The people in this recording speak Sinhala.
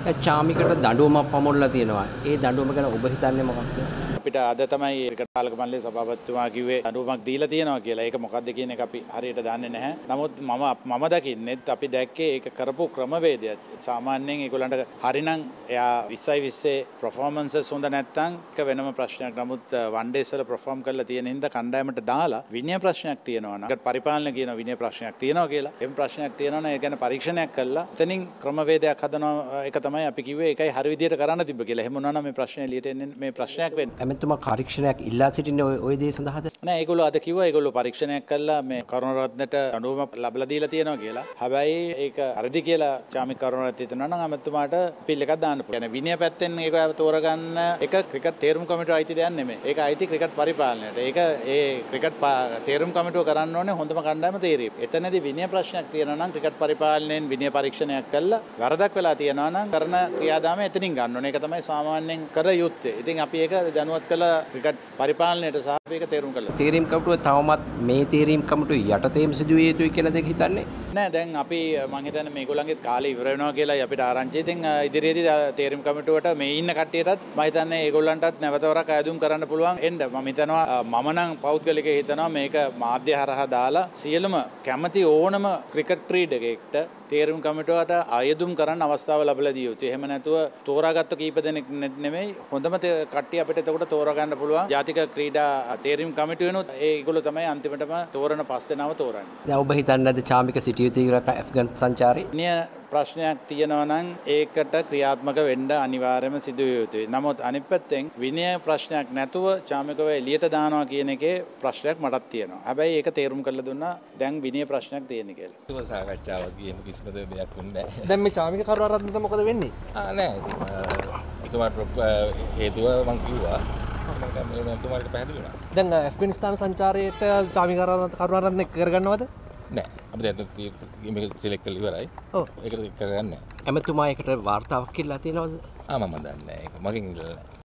චාමිකට දඬුවමක් පමුණලා තියෙනවා. ඒ දඬුවම ගැන ඔබ හිතන්නේ මොකක්ද? අපිට අද තමයි ක්‍රිකට් පාලක මණ්ඩලයේ සභාපතිතුමා කිව්වේ දඬුවමක් දීලා තියෙනවා කියලා. ඒක මොකක්ද කියන එක අපි හරියට දන්නේ නැහැ. නමුත් මම දකින්නෙත් අපි දැක්කේ ඒක කරපු ක්‍රමවේදය. සාමාන්‍යයෙන් ඒගොල්ලන්ට හරිනම් එයා 20 performances හොඳ නැත්නම් ඒක වෙනම ප්‍රශ්නයක්. නමුත් වන් ඩේස් වල perform කරලා තියෙන හින්දා කණ්ඩායමට දාලා විනය ප්‍රශ්නයක් තියෙනවා නම් ක්‍රිකට් පරිපාලන කියන විනය ප්‍රශ්නයක් තියෙනවා කියලා. එම් ප්‍රශ්නයක් තියෙනවා නම් ඒ ගැන පරීක්ෂණයක් කළා. එතනින් ක්‍රමවේදයක් හදනවා. ඒක තමයි අපි කිව්වේ ඒකයි හරි විදියට කරන්න තිබ්බ කියලා. එහෙම වුණා නම් මේ ප්‍රශ්නේ එළියට එන්නේ මේ ප්‍රශ්නයක් වෙන්නේ. ඇමතුමා පරීක්ෂණයක් ඉල්ලා සිටින්නේ ওই දේ සඳහාද? නෑ ඒගොල්ලෝ අද කිව්වා ඒගොල්ලෝ පරීක්ෂණයක් කළා මේ කරුණාරත්නට දඬුවමක් ලැබලා දීලා තියෙනවා කියලා. හැබැයි ඒක හරිද කියලා චාමික කරුණාරත්න හිතනවා නම් ඇමතුමාට අපීල් එකක් දාන්න පුළුවන්. يعني විනය පැත්තෙන් ඒක තෝරගන්න එක ක්‍රිකට් තේරුම් කමිටුව අයිති දෙයක් නෙමෙයි. ඒක අයිති ක්‍රිකට් පරිපාලනයට. ඒක ඒ ක්‍රිකට් තේරුම් කමිටුව කරන්න ඕනේ හොඳම කණ්ඩායම තේරීම. එතනදී විනය ප්‍රශ්නයක් තියෙනවා නම් ක්‍රිකට් පරිපාලනයෙන් විනය පරීක්ෂණයක් කළා වරදක් වෙලා තියෙනවා නම් කරන ක්‍රියාදාමය එතනින් ගන්න ඕනේ. ඒක තමයි සාමාන්‍යයෙන් කර යුත්තේ. ඉතින් අපි ඒක දැනුවත් කළ ක්‍රිකට් පරිපාලනයට සහ ඒක තේරුම් කළා. තේරීම් කමිටුව තවමත් මේ තේරීම් කමිටුව යටතේම සිදුවිය යුතුයි කියලා දෙක හිතන්නේ? නෑ දැන් අපි මම හිතන්නේ මේගොල්ලන්ගේ කාලේ ඉවර වෙනවා කියලා අපිට ආරංචි. ඉතින් ඉදිරියේදී තේරීම් කමිටුවට මේ ඉන්න කට්ටියටත් මම හිතන්නේ ඒගොල්ලන්ටත් නැවතවරක් අයදුම් කරන්න පුළුවන් එන්න. මම හිතනවා මම නම් පෞද්ගලිකව හිතනවා මේක මාධ්‍ය හරහා දාලා සියලුම කැමති ඕනම ක්‍රිකට් ක්‍රීඩකයෙක්ට තේරුම් කමිටුවට අයදුම් කරන්න අවස්ථාව ලැබලා දී යුතුයි. එහෙම නැතුව තෝරාගත්ත කීප දෙනෙක් නෙමෙයි හොඳම කට්ටිය අපිට එතකොට තෝරා ගන්න පුළුවන්. ජාතික ක්‍රීඩා තේරීම් කමිටුවෙනුත් ඒගොල්ලෝ තමයි අන්තිමටම තෝරන පස් දෙනාව තෝරන්නේ. දැන් ඔබ හිතන්නේ නැද්ද චාමික සිටිය යුතුයි කියලා ඇෆ්ගන් සංචාරේ? ප්‍රශ්නයක් තියෙනවා නම් ඒකට ක්‍රියාත්මක වෙන්න අනිවාර්යයෙන්ම සිදු විය යුතුයි. නමුත් අනිත් පැත්තෙන් විනය ප්‍රශ්නයක් නැතුව චාමිකව එළියට දානවා කියන එකේ ප්‍රශ්නයක් මටත් තියෙනවා. හැබැයි ඒක තේරුම් කරලා දුන්නා දැන් විනය ප්‍රශ්නයක් තියෙන කියලා. ඒක සාකච්ඡාවක් ගියම කිසිම දෙයක් වුණේ නැහැ. දැන් මේ චාමික කරුණාරත්නට මොකද වෙන්නේ? නෑ. එතුමාට හේතුව මං කිව්වා. මම එතුමාට පැහැදිලි වුණා. දැන් ඇෆ්ගනිස්තාන සංචාරයේට චාමික කරුණාරත්න කරගන්නවද? නෑ. අපි දැන් මේක සිලෙක්ට් කරලා ඉවරයි. ඔව්. ඒකට කරගන්නේ නැහැ. ඇමතුමා ඒකට වාර්තාවක් කියලා තියෙනවද? මම දන්නේ නැහැ. ඒක මගෙන් ඉල්ලලා නැහැ.